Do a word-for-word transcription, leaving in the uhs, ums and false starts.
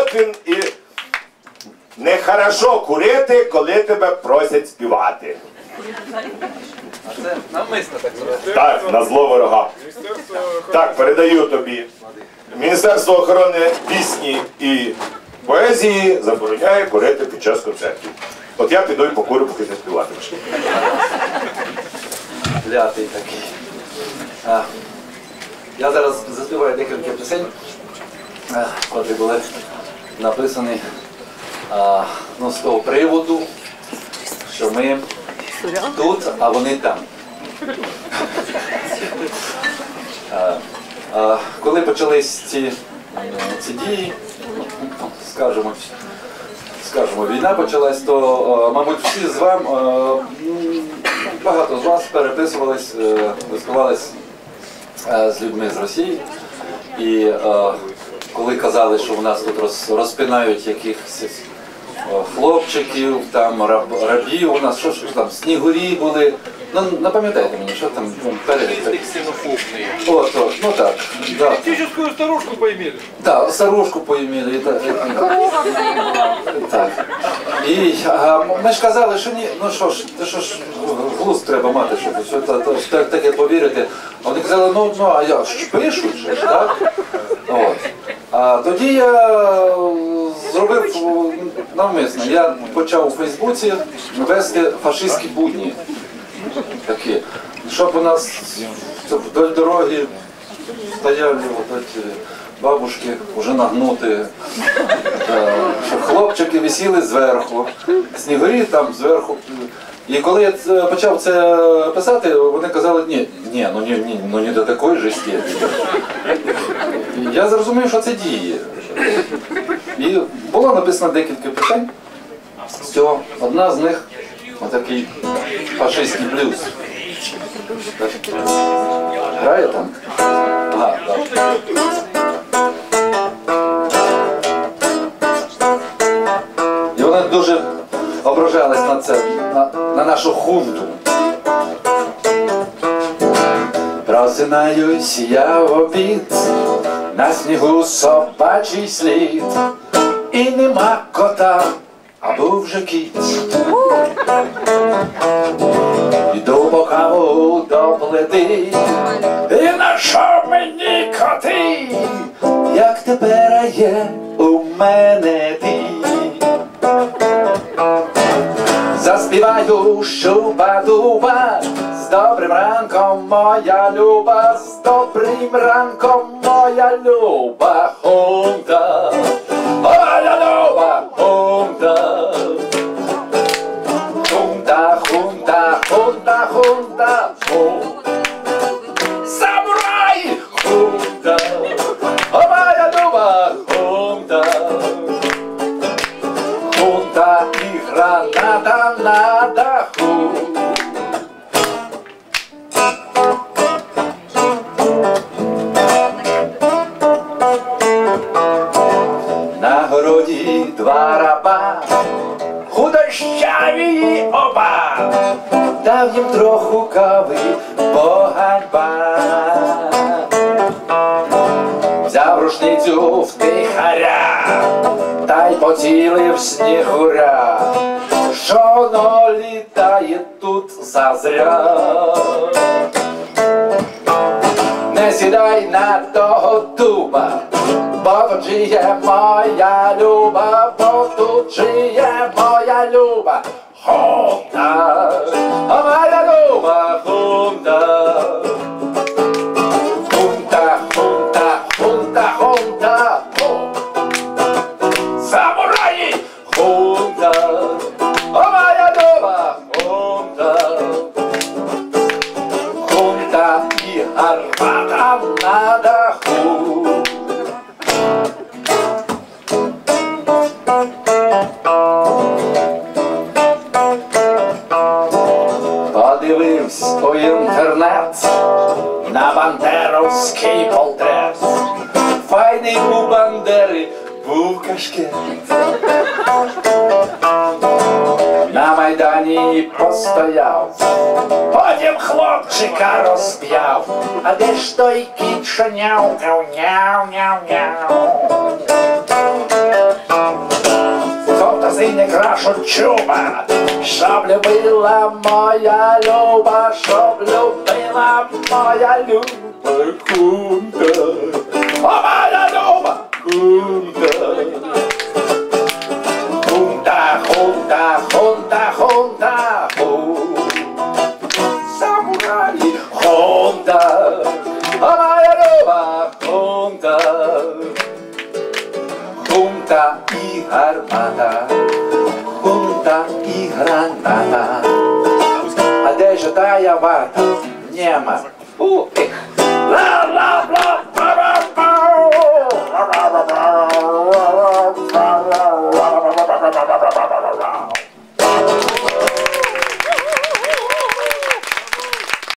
от він і нехорошо курити, коли тебе просять співати. А це навмисно так зробити? Так, на зло ворога. Так, передаю тобі. Міністерство охорони пісні і поезії забороняє курити під час концертів. От я піду і покурю, поки ти співатимеш. Клятий такий. А, я зараз заспіваю декілька пісень, які були написані а, ну, з того приводу, що ми тут, а вони там. А, а, коли почались ці, ці дії, скажімо, скажімо, війна почалась, то, мабуть, всі з вам, багато з вас переписувались, спілкувались з людьми з Росії. І коли казали, що в нас тут розпинають якихось хлопчиків, там рабів, у нас що ж там, снігурі були. Ну, напам'ятайте мені, що там перелік. От, от, ну так. Да. Фактическую старушку поимели. Так, старушку поимели. Так. І а, ми ж казали, що ні, ну що ж, що ж, глузд треба мати, щоб так, таке повірити. А вони казали, ну, ну а я ж пишуть же, так? От. А тоді я зробив навмисно. Я почав у Фейсбуці вести фашистські будні. Такі. Щоб у нас вдоль дороги стояли вот эти бабушки, вже нагнуті, щоб хлопчики висіли зверху, снігурі там зверху. І коли я почав це писати, вони казали, ні, ні, ну, ні, ну не до такої же степені. Я зрозумів, що це діє. І було написано декілька пісень. З цього одна з них отакий фашистський блюз. Грає там? Ага, так. І вона дуже ображалась на це, на, на нашу хунту. Просинаюсь я в обід, на снігу собачий слід, і нема кота, а був вже кіт. Іду по каву до плити, і на що мені коти, як тепер є у мене ти. Заспіваю шуба-дуба, з добрим ранком, моя люба, з добрим ранком, моя люба хунта, моя люба хунта. Хунта, хунта, хунта, хунта, хунта. Самурай, хунта, моя люба хунта. Хунта і граната на даху. На городі два раба, худощаві оба, дав їм троху кави поганьба. Взяв рушницю втихаря, та й поцілив снігуря, що воно літає тут зазря. Не сідай на того дуба, бо тут жиє моя люба, бо тут жиє моя люба хунта, а моя люба хунта. Хунта, хунта, хунта, хунта, самураї хунта, а моя люба хунта. Хунта і гармата на даху. Подивився у інтернет на бандеровський портрет. Файний у Бандери був кашкет. На Майдані постояв, потім хлопчика розп'яв. А де ж той кіт, що няукав, няу-няу-няу? не крашу чуба, щоб любила моя люба, щоб любила моя люба хунта. О, моя люба хунта. Хунта, хунта, хунта, хунта, хунта. Самураї хунта. О, моя люба хунта. Хунта і гармата, хунта і граната. А де ж тая варта? Нема. У, ех. Ла-ла-ла.